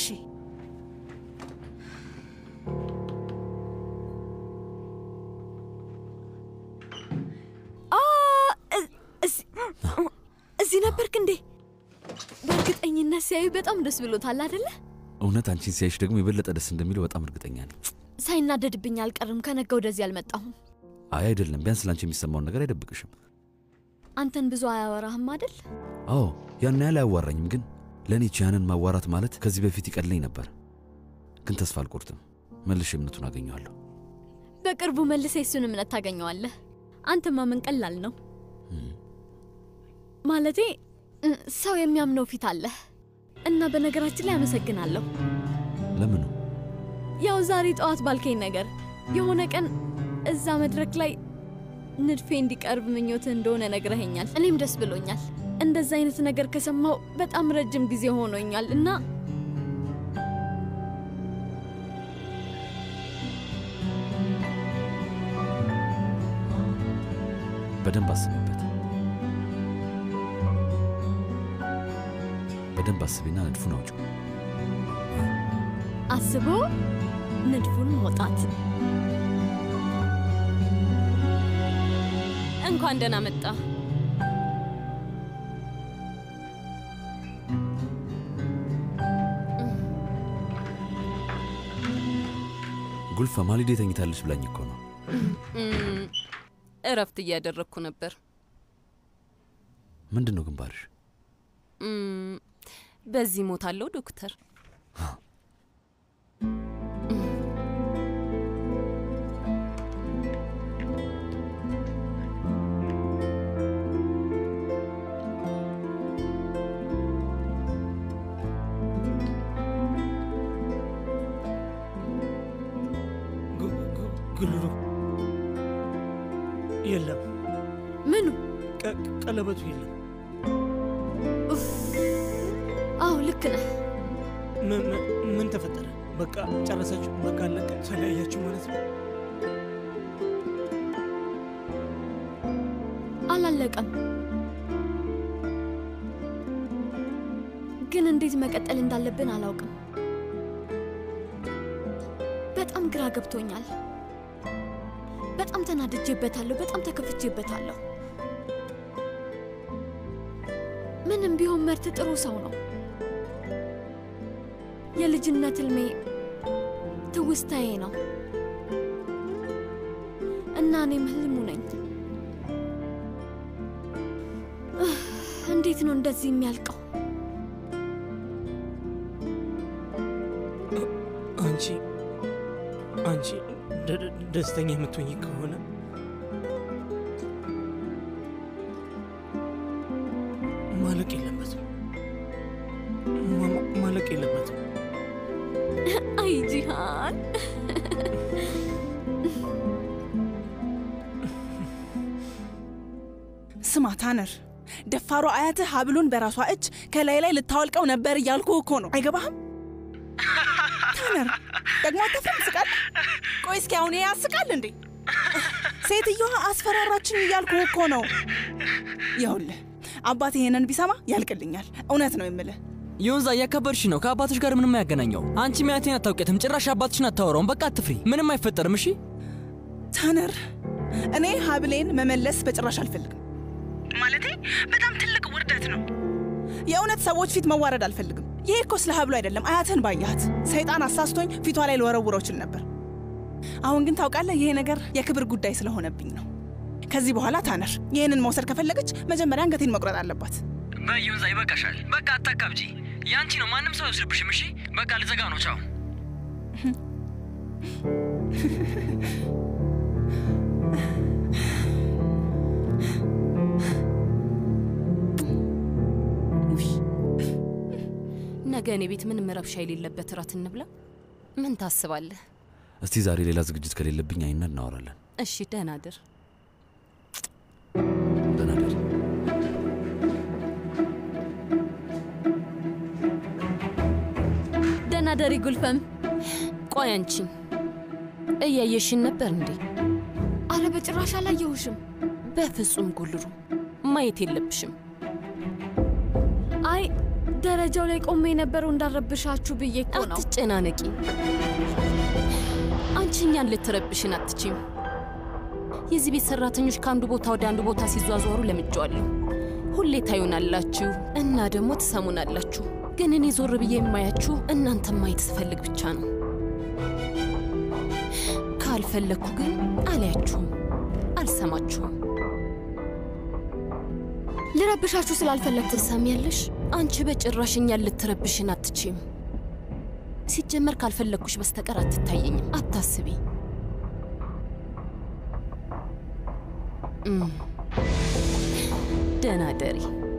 እዚህ ነበርክ እንዴ? በእርግጠኝነት ሲያዩ በጣም ደስ ብሎታል አይደለ? እውነት አንቺን ሲያይሽ ደግሞ የበለጠ ደስ እንደሚለው በጣም እርግጠኛ ነኝ። ሳይናደድብኝ አልቀርም። ከነጋ ወደዚህ አልመጣሁም። አይ አይደለም፣ ቢያንስ ላንቺ የሚሰማውን ነገር አይደብቅሽም። አንተን ብዙ አያወራህም አይደል? አዎ ያን ያህል አያዋራኝም፣ ግን ለእኔ ጂሃንን ማዋራት ማለት ከዚህ በፊት ይቀለኝ ነበር። ግን ተስፋ አልቆርጥም። መልሼ እምነቱን አገኘዋለሁ። በቅርቡ መልሰ እሱን እምነት ታገኘዋለህ። አንተማ ምን ቀላል ነው ማለቴ ሰው የሚያምነው ፊት አለ። እና በነገራችን ላይ አመሰግናለሁ። ለምን? ያው ዛሬ ጠዋት ባልከኝ ነገር የሆነ ቀን እዛ መድረክ ላይ ንድፌ እንዲቀርብ ምኞት እንደሆነ ነግረኸኛል። እኔም ደስ ብሎኛል። እንደዛ አይነት ነገር ከሰማው በጣም ረጅም ጊዜ ሆኖኛል እና በደንብ አስቢበት። በደንብ አስቢና ንድፉን አውጪው። አስቦ ንድፉን መውጣት። እንኳን ደህና መጣ። ጉልፈም ሀሊዴ ተኝታለች ብላኝ እኮ ነው። እረፍት እያደረግኩ ነበር። ምንድን ነው ግንባርሽ? በዚህ ሞታለሁ ዶክተር። ግሉሉ የለም። ምኑ? ቀለበቱ የለም። አዎ ልክ ነህ። ምን ተፈጠረ? በቃ ጨረሳችሁ? በቃ አለቀ? ተለያያችሁ ማለት ነው? አላለቀም፣ ግን እንዴት መቀጠል እንዳለብን አላውቅም። በጣም ግራ ገብቶኛል። በጣም ተናድጄበታለሁ። በጣም ተከፍቼበታለሁ። ምንም ቢሆን መርት ጥሩ ሰው ነው። የልጅነት ህልሜ ትውስታዬ ነው እና እኔም ህልሙ ነኝ። እንዴት ነው እንደዚህ የሚያልቀው? አንቺ ደስተኛ የምትሆኝ ከሆነ ማለቅ የለበትም። አይ ጂሃን፣ ስማ ታነር፣ ደፋሯ አያትህ ሀብሉን በራሷ እጅ ከላይ ላይ ልታወልቀው ነበር እያልኩ እኮ ነው። አይገባህም? ታነር ደግሞ አታፍርም? ስቃል። ቆይ እስኪ አሁን ያስቃል እንዴ? ሴትዮዋ አስፈራራችን እያልኩ እኮ ነው። ይኸውልህ አባቴ ይሄንን ቢሰማ ያልቅልኛል። እውነት ነው የምልህ። ዮንዛ እያከበርሽ ነው። ከአባትሽ ጋር ምንም አያገናኘው። አንቺ ሚያቴን አታውቂያትም። ጭራሽ አባትሽን አታወራውም። በቃ አትፍሪ። ምንም አይፈጠርም። እሺ ታነር፣ እኔ ሀብሌን መመለስ በጭራሽ አልፈልግም። ማለቴ በጣም ትልቅ ውርደት ነው። የእውነት ሰዎች ፊት መዋረድ አልፈልግም። ይሄ እኮ ስለ ሀብሉ አይደለም። አያትህን ባያት ሰይጣን አሳስቶኝ ፊቷ ላይ ልወረውረው እችል ነበር። አሁን ግን ታውቃለህ፣ ይሄ ነገር የክብር ጉዳይ ስለሆነብኝ ነው። ከዚህ በኋላ ታነር ይህንን መውሰድ ከፈለገች መጀመሪያ አንገቴን መቁረጥ አለባት። በዮንዛ ይበቃሻል። በቃ አታካብጂ። ያንቺ ነው፣ ማንም ሰው አይወስድብሽም። እሺ በቃ ልዘጋው ነው። ቻው። ነገ እኔ ቤት ምንም ረብሻ የሌለበት እራት እንብላ። ምን ታስባለህ? እስቲ ዛሬ ሌላ ዝግጅት ከሌለብኝ አይና እናወራለን። እሺ ደህና እደር። ደህና እደር። ደህና እደሪ ጉልፈም። ቆይ አንቺ እያየሽን ነበር እንዴ? አረ በጭራሽ አላየሁሽም። በፍጹም ጉልሩ ማየት የለብሽም። አይ ደረጃው ላይ ቆሜ የነበረው እንዳረብሻችሁ ብዬ እኮ ነው። አትጨናነቂ። አንቺ እኛን ልትረብሽን አትችይም። የዚህ ቤት ሰራተኞች ከአንዱ ቦታ ወደ አንዱ ቦታ ሲዟዟሩ ለምጄዋለሁ። ሁሌ ታዩናላችሁ እና ደግሞ ትሰሙናላችሁ። ግን እኔ ዞር ብዬ የማያችሁ እናንተን ማየት ስፈልግ ብቻ ነው። ካልፈለኩ ግን አልያችሁም፣ አልሰማችሁም። ልረብሻችሁ ስላልፈለግ ትሰሚያለሽ? አንቺ በጭራሽ እኛን ልትረብሽን አትችይም። ሲጀመር ካልፈለግኩሽ በስተቀር አትታየኝም። አታስቢ። ደህና እደሪ።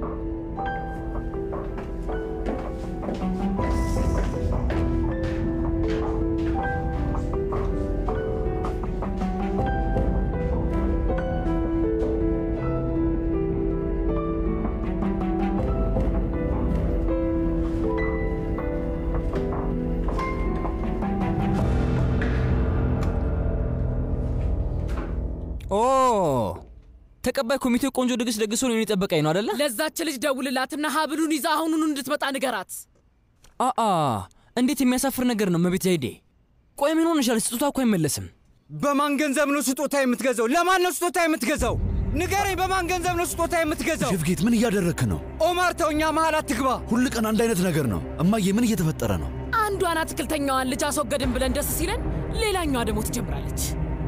ተቀባይ ኮሚቴው ቆንጆ ድግስ ደግሶ ነው የሚጠበቀኝ ነው አይደለ? ለዛች ልጅ ደውልላትና ሀብሉን ይዛ አሁኑኑ እንድትመጣ ንገራት። እንዴት የሚያሳፍር ነገር ነው መቤት ዘይዴ። ቆይ ምን ሆነሻል? ስጦታ እኮ አይመለስም። በማን ገንዘብ ነው ስጦታ የምትገዛው? ለማን ነው ስጦታ የምትገዛው? ንገረኝ፣ በማን ገንዘብ ነው ስጦታ የምትገዛው? ሽፍጌት ምን እያደረክ ነው? ኦማር ተውኛ፣ መሃል አትግባ። ሁል ቀን አንድ አይነት ነገር ነው። እማዬ ምን እየተፈጠረ ነው? አንዷን አትክልተኛዋን ልጅ አስወገድን ብለን ደስ ሲለን ሌላኛዋ ደግሞ ትጀምራለች።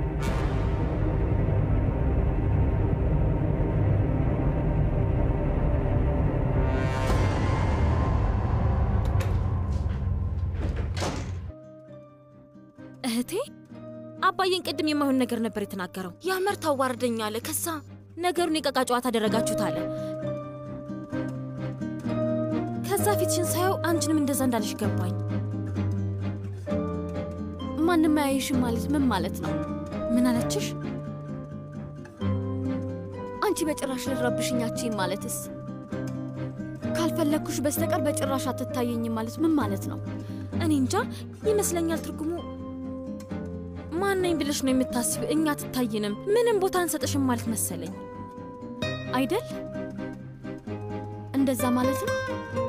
እህቴ አባዬን ቅድም የማይሆን ነገር ነበር የተናገረው። ያመር ታዋርደኛለ። ከዛ ነገሩን የቀቃ ጨዋታ አደረጋችሁት አለ። ከዛ ፊትሽን ሳየው አንቺንም እንደዛ እንዳለሽ ገባኝ። ማንም አያይሽም ማለት ምን ማለት ነው? ምን አለችሽ? አንቺ በጭራሽ ልትረብሽኛችኝ ማለትስ? ካልፈለግኩሽ በስተቀር በጭራሽ አትታየኝም ማለት ምን ማለት ነው? እኔ እንጃ ይመስለኛል ትርጉሙ ማነኝ ብለሽ ነው የምታስብ? እኛ ትታይንም ምንም ቦታ አንሰጥሽም ማለት መሰለኝ አይደል? እንደዛ ማለት ነው።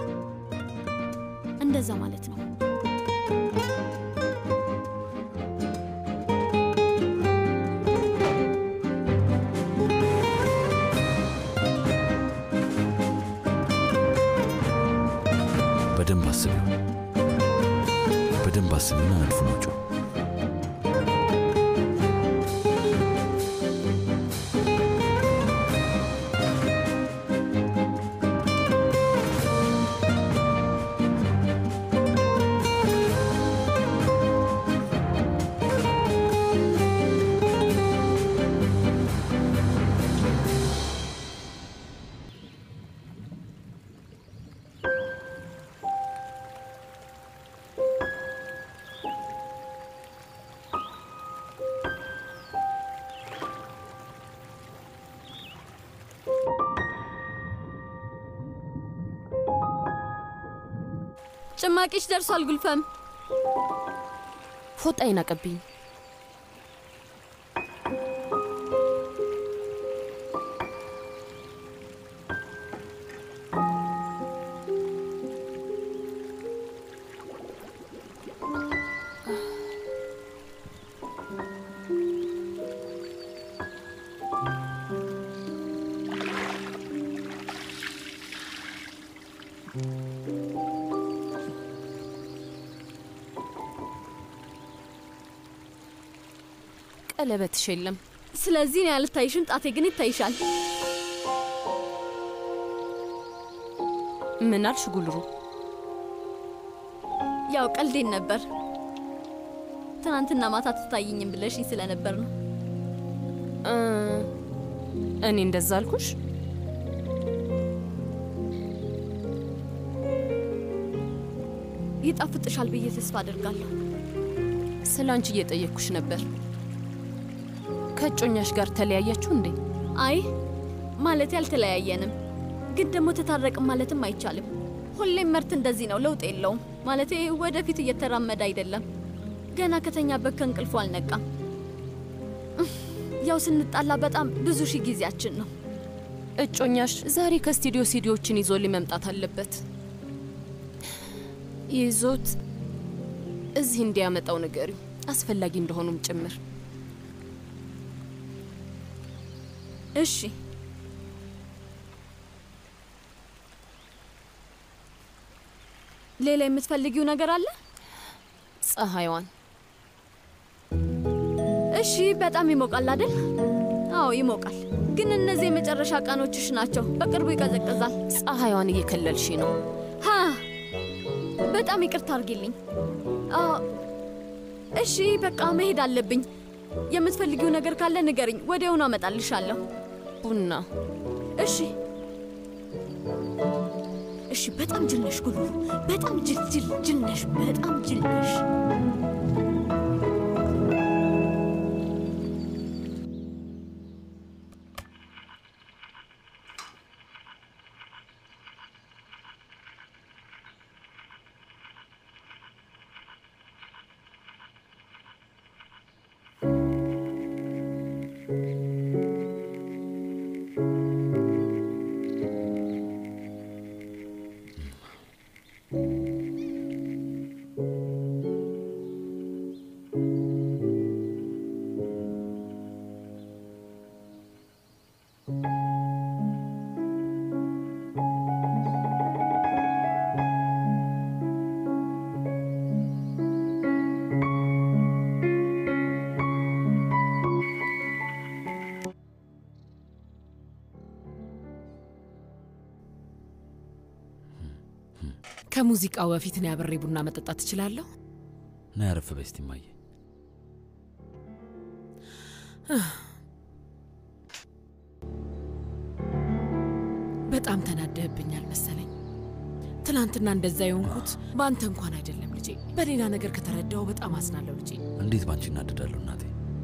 እንደዛ ማለት ነው። በደንብ አስቢው። መውጫው። ጭማቂሽ ደርሷል ጉልፈም። ፎጣዬን አቀብኝ። ቀለበትሽ የለም። ስለዚህ ነው ያልታይሽም፣ ጣቴ ግን ይታይሻል። ምን አልሽ ጉልሩ? ያው ቀልዴን ነበር። ትናንትና ማታ ትታይኝም ብለሽኝ ስለነበር ነው። እኔ እንደዛ አልኩሽ? ይጣፍጥሻል ብዬ ተስፋ አደርጋለሁ። ስላንቺ እየጠየቅኩሽ ነበር። ከጮኛሽ ጋር ተለያያችሁ እንዴ? አይ ማለት ያልተለያየንም፣ ግን ደግሞ ተታረቅም ማለትም አይቻልም። ሁሌም መርት እንደዚህ ነው፣ ለውጥ የለውም። ማለቴ ወደፊት እየተራመደ አይደለም። ገና ከተኛበት ከእንቅልፉ አልነቃም። ያው ስንጣላ በጣም ብዙ ሺህ ጊዜያችን ነው። እጮኛሽ ዛሬ ከስቱዲዮ ሲዲዎችን ይዞልኝ መምጣት አለበት። ይዞት እዚህ እንዲያመጣው ንገሪው፣ አስፈላጊ እንደሆኑም ጭምር። እሺ። ሌላ የምትፈልጊው ነገር አለ? ፀሐይዋን። እሺ፣ በጣም ይሞቃል አይደል? አዎ ይሞቃል፣ ግን እነዚህ የመጨረሻ ቀኖችሽ ናቸው። በቅርቡ ይቀዘቅዛል። ፀሐይዋን እየከለልሽ ነው። ሀ በጣም ይቅርታ አድርጊልኝ። እሺ፣ በቃ መሄድ አለብኝ። የምትፈልጊው ነገር ካለ ንገሪኝ፣ ወዲያውኑ አመጣልሻለሁ። ቡና። እሺ እሺ። በጣም ጅል ነሽ ጉሉ፣ በጣም ጅል ነሽ፣ በጣም ጅል ነሽ። ከሙዚቃው በፊት ነው አብሬ ቡና መጠጣት እችላለሁ? ና ያረፍ በስቲ ማየ። በጣም ተናደህብኛል መሰለኝ። ትናንትና እንደዛ የሆንኩት በአንተ እንኳን አይደለም ልጄ፣ በሌላ ነገር ከተረዳው በጣም አዝናለሁ ልጄ። እንዴት ባንቺ እናደዳለሁ እናቴ?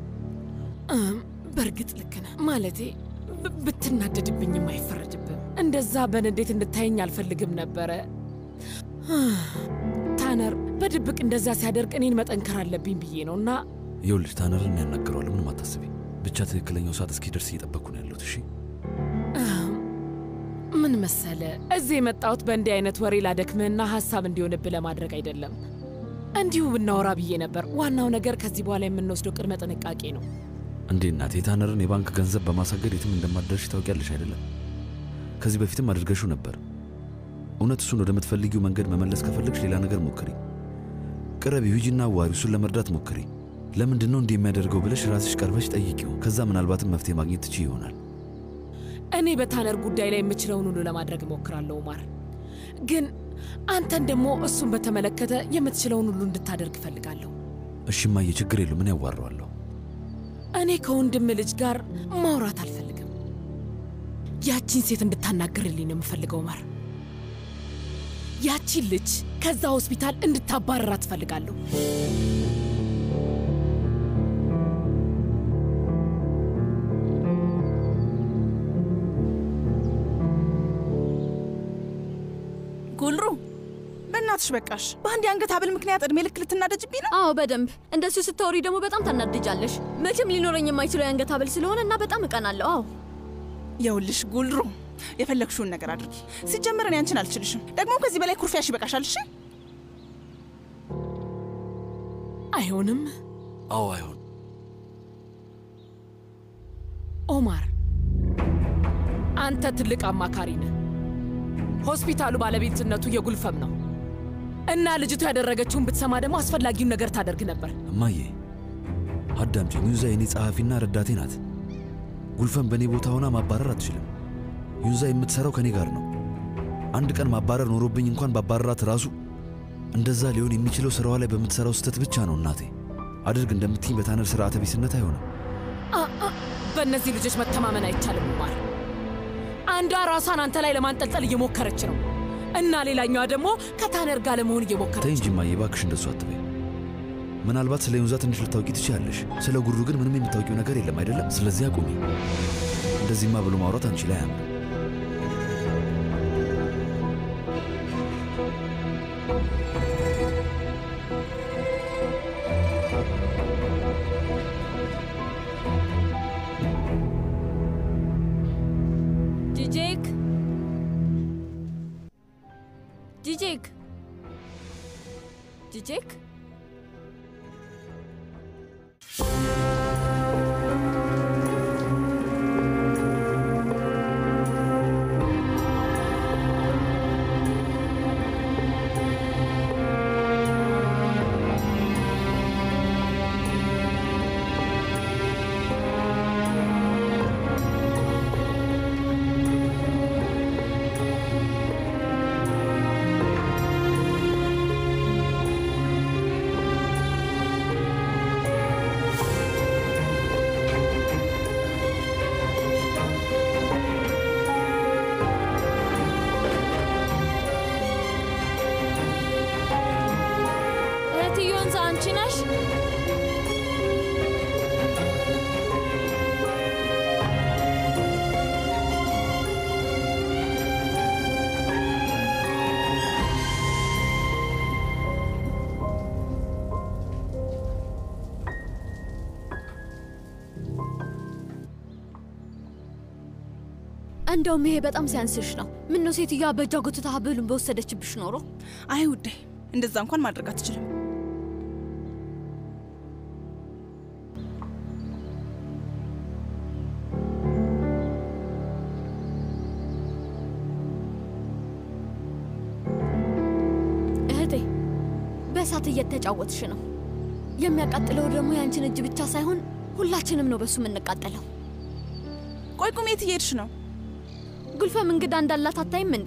በእርግጥ ልክ ነህ። ማለቴ ብትናደድብኝም አይፈረድብም። እንደዛ በንዴት እንድታየኝ አልፈልግም ነበረ። ታነር በድብቅ እንደዛ ሲያደርግ እኔን መጠንከር አለብኝ ብዬ ነውና። ይኸውልሽ ታነርን ያናገረዋለሁ፣ ምንም አታስቢ። ብቻ ትክክለኛው ሰዓት እስኪደርስ እየጠበቅኩ ነው ያለሁት። እሺ ምን መሰለ፣ እዚህ የመጣሁት በእንዲህ አይነት ወሬ ላደክምህና ሀሳብ እንዲሆንብህ ለማድረግ አይደለም። እንዲሁ ብናወራ ብዬ ነበር። ዋናው ነገር ከዚህ በኋላ የምንወስደው ቅድመ ጥንቃቄ ነው። እንዴ እናቴ፣ ታነርን የባንክ ገንዘብ በማሳገድ የትም እንደማትደርሽ ታውቂያለሽ አይደለም? ከዚህ በፊትም አድርገሽው ነበር። እውነት እሱን ወደምትፈልጊው መንገድ መመለስ ከፈለግሽ ሌላ ነገር ሞክሪ። ቅረቢው፣ ሂጂና አዋሪው፣ እሱን ለመርዳት ሞክሪ። ለምንድን ነው እንዲህ የሚያደርገው ብለሽ ራስሽ ቀርበሽ ጠይቂው። ከዛ ምናልባትም መፍትሄ ማግኘት ትችይ ይሆናል። እኔ በታነር ጉዳይ ላይ የምችለውን ሁሉ ለማድረግ እሞክራለሁ ኡማር። ግን አንተን ደግሞ እሱን በተመለከተ የምትችለውን ሁሉ እንድታደርግ እፈልጋለሁ። እሺ እማዬ፣ ችግር የለውም። ምን ያዋራዋለሁ? እኔ ከወንድም ልጅ ጋር ማውራት አልፈልግም። ያቺን ሴት እንድታናግርልኝ ነው የምፈልገው ኡማር። ያቺን ልጅ ከዛ ሆስፒታል እንድታባረራት እፈልጋለሁ። ጉልሩ በእናትሽ በቃሽ። በአንድ የአንገት ሀብል ምክንያት እድሜ ልክ ልትናደጅብኝ ነው? አዎ በደንብ። እንደሱ ስታወሪ ደግሞ በጣም ታናድጃለሽ። መቼም ሊኖረኝ የማይችለው የአንገት ሀብል ስለሆነ እና በጣም እቀናለሁ። አዎ የውልሽ ጉልሩ፣ የፈለግሽውን ነገር አድርጊ። ሲጀምር እኔ አንቺን አልችልሽም። ደግሞ ከዚህ በላይ ኩርፊያሽ ይበቃሻል። እሺ? አይሆንም። አዎ አይሆን። ኦማር፣ አንተ ትልቅ አማካሪ ነህ። ሆስፒታሉ ባለቤትነቱ የጉልፈም ነው እና ልጅቱ ያደረገችውን ብትሰማ ደግሞ አስፈላጊውን ነገር ታደርግ ነበር። እማዬ አዳምጪኝ። ዩንዛ የኔ ጸሐፊና ረዳቴ ናት። ጉልፈም በእኔ ቦታ ሆና ማባረር አትችልም። ዩንዛ የምትሰራው ከኔ ጋር ነው። አንድ ቀን ማባረር ኖሮብኝ እንኳን ባባረራት ራሱ እንደዛ ሊሆን የሚችለው ስራዋ ላይ በምትሰራው ስህተት ብቻ ነው። እናቴ አድርግ እንደምትይኝ በታነር ስርዓተ ቢስነት አይሆንም። በእነዚህ ልጆች መተማመን አይቻልም ኡማር። አንዷ ራሷን አንተ ላይ ለማንጠልጠል እየሞከረች ነው እና ሌላኛዋ ደግሞ ከታነር ጋር ለመሆን እየሞከረች። ተይ እንጂ እማዬ እባክሽ እንደሱ አትበይ። ምናልባት ስለ ዩንዛ ትንሽ ልታውቂ ትችያለሽ። ስለ ጉሩ ግን ምንም የምታውቂው ነገር የለም አይደለም? ስለዚህ አቁሚ። እንደዚህማ ብሎ ማውራት አንቺ ላይ አያምርም። ጂጄክ እንደውም ይሄ በጣም ሲያንስሽ ነው። ምን ነው ሴትዮዋ በእጇ ጎትታ ሀብሉን በወሰደችብሽ ኖሮ። አይ ውዴ፣ እንደዛ እንኳን ማድረግ አትችልም። እህቴ፣ በእሳት እየተጫወትሽ ነው። የሚያቃጥለው ደግሞ ያንቺን እጅ ብቻ ሳይሆን ሁላችንም ነው በሱ የምንቃጠለው። ቆይ ቁም፣ የት እየሄድሽ ነው? ጉልፈም እንግዳ እንዳላት አታይም እንዴ?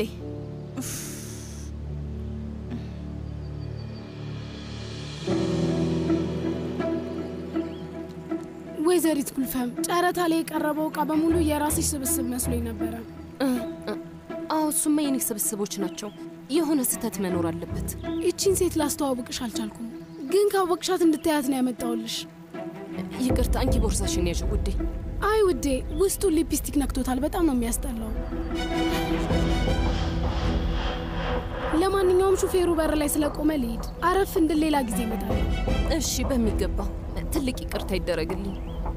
ወይዘሪት ጉልፈም፣ ጨረታ ላይ የቀረበው ዕቃ በሙሉ የራስሽ ስብስብ መስሎኝ ነበረ። አዎ እሱማ የኔ ስብስቦች ናቸው። የሆነ ስህተት መኖር አለበት። ይቺን ሴት ላስተዋውቅሽ አልቻልኩም፣ ግን ካወቅሻት እንድታያት ነው ያመጣውልሽ። ይቅርታ፣ አንቺ ቦርሳሽን ያዥ ውዴ። አይ ውዴ፣ ውስጡ ሊፕስቲክ ነክቶታል። በጣም ነው የሚያስጠላው። ለማንኛውም ሹፌሩ በር ላይ ስለቆመ ልሂድ። አረፍ እንድል ሌላ ጊዜ እመጣለሁ። እሺ፣ በሚገባ። ትልቅ ይቅርታ ይደረግልኝ።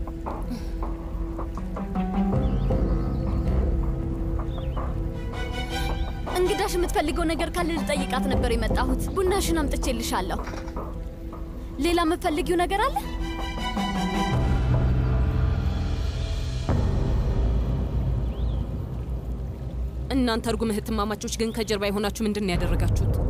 እንግዳሽ የምትፈልገው ነገር ካለ ልጠይቃት ነበር የመጣሁት። ቡናሽን አምጥቼልሻለሁ። ሌላ የምትፈልጊው ነገር አለ? እናንተ እርጉም እህትማማቾች ግን ከጀርባ የሆናችሁ ምንድን ነው ያደረጋችሁት?